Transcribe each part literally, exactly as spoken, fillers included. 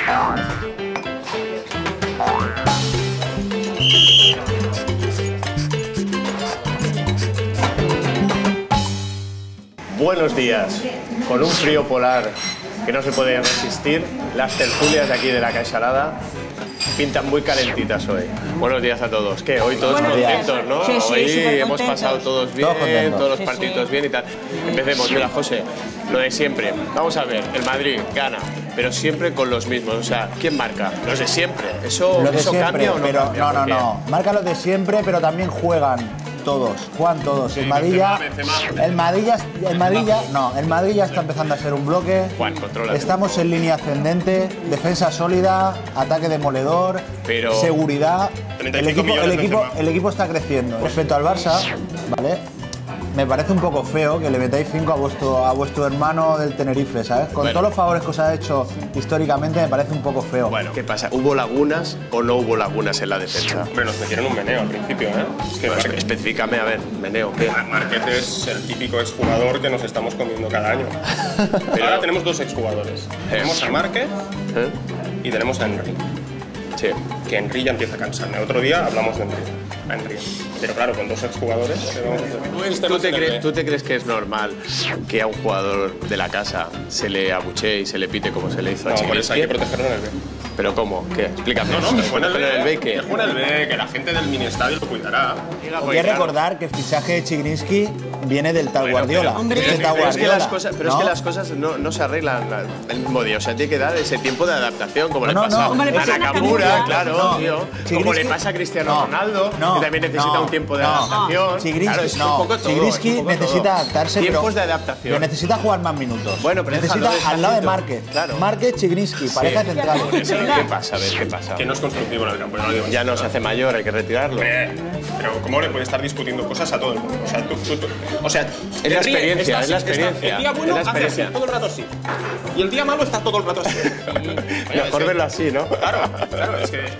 Buenos días. Con un frío polar que no se puede resistir, las tertulias de aquí de la Caixalada pintan muy calentitas hoy. Buenos días a todos. ¿Qué? Hoy todos Buenos contentos, días. ¿no? Sí, sí, hoy hemos contentos. pasado todos bien, Todos todos los Sí, partidos sí. bien y tal. Empecemos. Mira, José, lo de siempre. Vamos a ver, el Madrid gana, pero siempre con los mismos. O sea, ¿quién marca? Los de siempre. ¿Eso, Lo de eso siempre, cambia o no pero cambia? no, no, ¿Por qué? no. Marca los de siempre, pero también juegan todos, juegan todos. El Madrid ya, el Madrid ya, el Madrid ya, no, el Madrid ya está empezando a ser un bloque. Juan, contrólate. Estamos en línea ascendente, defensa sólida, ataque demoledor, Pero- seguridad. El treinta y cinco equipo, el millones de equipo, Benzema. el equipo está creciendo. Respecto al Barça, ¿vale? Me parece un poco feo que le metáis cinco a vuestro, a vuestro hermano del Tenerife, ¿sabes? Con Bueno. todos los favores que os ha hecho históricamente, me parece un poco feo. Bueno, ¿qué pasa? ¿Hubo lagunas o no hubo lagunas en la defensa? Hombre, nos metieron un meneo al principio, ¿eh? Es que Pues, Márquez- específicame, a ver, meneo, ¿qué? Márquez es el típico exjugador que nos estamos comiendo cada año. Pero- Ahora tenemos dos exjugadores. Tenemos a Márquez ¿Eh? y tenemos a Henry. Sí. Que Henry ya empieza a cansarme. Otro día hablamos de Henry. A Henry. Pero claro, con dos exjugadores, ¿qué vamos a hacer? ¿Tú te, crees, ¿Tú te crees que es normal que a un jugador de la casa se le abuchee y se le pite como se le hizo a No, por eso hay que Chiquinski? protegerlo en el B. ¿Pero cómo? ¿Qué? Explícame. No, no, que juegue en el Pero B. el B, ¿qué? Que juegue en el B, que la gente del mini estadio lo cuidará. Voy a recordar que el fichaje de Chigrinsky viene del tal Bueno, Guardiola. pero- Hombre, Es del tal Pero es que Guardiola, las cosas, pero es ¿no? que las cosas no, no se arreglan la- el mismo día. O sea, tiene que dar ese tiempo de adaptación, como No, le no, pasa no. Como le a pasa a Nakamura, Nakamura. claro, No. tío. Como Chigrinsky- le pasa a Cristiano no, Ronaldo, no, que también necesita no, un tiempo de no. adaptación. Chigrinsky, claro, es no. un poco todo. Chigrinsky es un poco necesita todo. adaptarse, Tiempos pero, de adaptación. pero necesita jugar más minutos. Bueno, pero necesita déjalo al lado de despacito. Márquez. Claro. Márquez, Chigrinsky, pareja central. ¿Qué pasa? A ver, ¿qué pasa? Que no es constructivo en el campo. yo no digo Ya eso. no se hace mayor, hay que retirarlo. Eh, Pero ¿cómo le puede estar discutiendo cosas a todo el mundo? O sea, tú, tú- tú- o sea, Es la Henry experiencia, está es la así, está- experiencia, el día bueno es la hace así, experiencia. todo el rato así. Y el día malo está todo el rato así. Oye, es Mejor que- verlo así, ¿no? Claro, claro, es que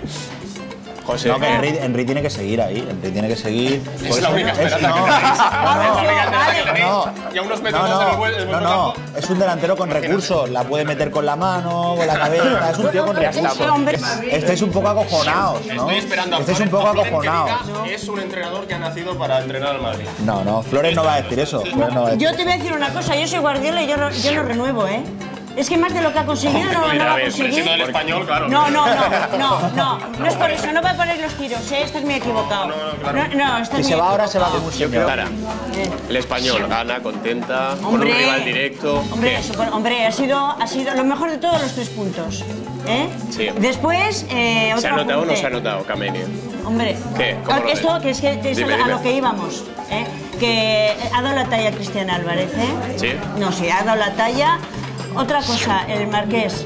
José. No, que Henry, Henry tiene que seguir ahí. Henry tiene que seguir. Por es la eso- única es- esperanza no, que tenéis. no, Es la única esperanza que tenéis. no. Y a unos metros No, más en el no, buen- el no, buen no, campo. es un delantero con recursos, la puede meter con la mano, con la cabeza, es un tío con recursos. Ese hombre- Estáis un poco acojonados, ¿no? Estoy esperando a Estáis un Florent- poco a Florent que acojonados. diga que es un entrenador que ha nacido para entrenar al Madrid. No, no, Flores no va a decir eso. Flores no va a decir Yo te voy a decir una cosa, yo soy Guardiola y yo no, yo no renuevo, ¿eh? Es que más de lo que ha conseguido no, no Mira, va a a ver, conseguir. siendo del español, claro. No, no, no, no, no, no es por eso, no va a poner los tiros, ¿eh? Estás muy equivocado. No, no, claro. No, no, estás Si muy se va ahora, se va equivocado. como un Yo creo señor. Tara, el español gana, contenta, con un Hombre, rival directo. Hombre, ¿Qué? super- hombre, ha sido, ha sido lo mejor de todos los tres puntos. ¿Eh? Sí. Después, eh, otro ¿Se ha notado o no apunte. se ha notado, Camenio? Hombre, ¿Qué? ¿Cómo lo esto ves? que es, que es Dime, a dime. lo que íbamos, ¿eh? Que ha dado la talla Cristian Álvarez, ¿eh? Sí. No, sí, ha dado la talla. Otra cosa, el Marqués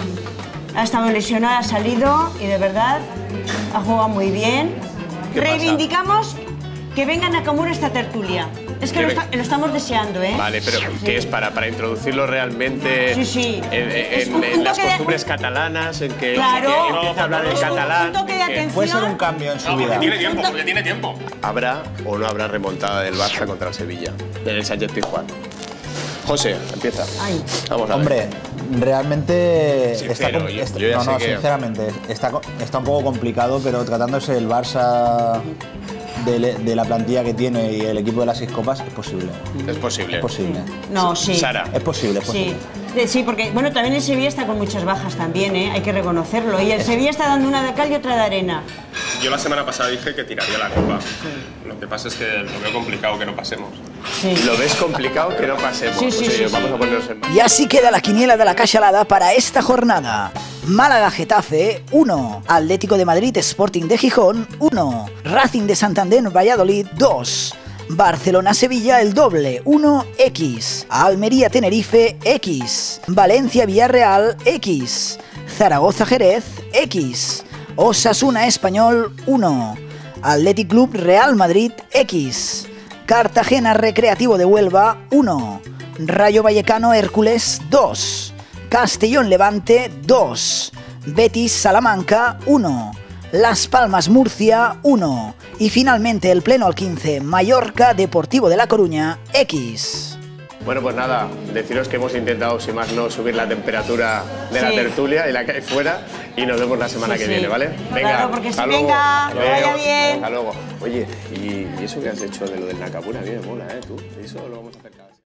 ha estado lesionado, ha salido y de verdad ha jugado muy bien. ¿Qué pasa? Reivindicamos que venga Nakamura a esta tertulia. Es que Que lo, ven- está- lo estamos deseando, ¿eh? Vale, pero ¿qué es para, para introducirlo realmente Sí, sí. en, en- Es en- un- en un las toque de- costumbres catalanas, en que, Claro. en que empiece a hablar en Es un- catalán? un toque de en que atención. Puede ser un cambio en su No, porque vida. tiene tiempo, porque tiene tiempo. ¿Habrá o no habrá remontada del Barça contra el Sevilla? En el Sánchez Pizjuán. José, empieza. Ay. Vamos a ver. Hombre, realmente está, Sincero, com- yo- está- yo ya no, sé no, que- sinceramente está, co- está un poco complicado, pero tratándose del Barça de, le- de la plantilla que tiene y el equipo de las seis copas es posible. Es posible. Es posible. No, sí. Sara. Es posible, es Sí, posible. Eh, sí, porque bueno, también el Sevilla está con muchas bajas también, ¿eh? Hay que reconocerlo. Y el Sevilla está dando una de cal y otra de arena. Yo la semana pasada dije que tiraría la copa. Lo que pasa es que lo veo complicado que no pasemos. Sí. ¿Lo ves complicado que no pasemos? Sí, sí, O sea, sí, vamos sí. a ponernos en... Y así queda la quiniela de la Caixalada para esta jornada. Málaga-Getafe, uno. Atlético de Madrid, Sporting de Gijón, uno. Racing de Santander, Valladolid, dos. Barcelona-Sevilla, el doble, uno equis. Almería-Tenerife, X. Valencia-Villarreal, X. Zaragoza-Jerez, X. Osasuna-Español, uno. Athletic Club Real Madrid, X. Cartagena Recreativo de Huelva, uno. Rayo Vallecano Hércules, dos. Castellón Levante, dos. Betis Salamanca, uno. Las Palmas Murcia, uno. Y finalmente el pleno al quince, Mallorca Deportivo de La Coruña, X. Bueno, pues nada, deciros que hemos intentado, sin más no, subir la temperatura de la Sí. tertulia y la que hay fuera y nos vemos la semana Sí, que sí. viene, ¿vale? Venga, Claro, porque hasta sí, luego. venga, Hasta que vaya luego. bien. Hasta luego. Oye, ¿y, y eso que has hecho de lo del Nakamura? A mí me mola, ¿eh? Tú, eso lo vamos a hacer cada vez.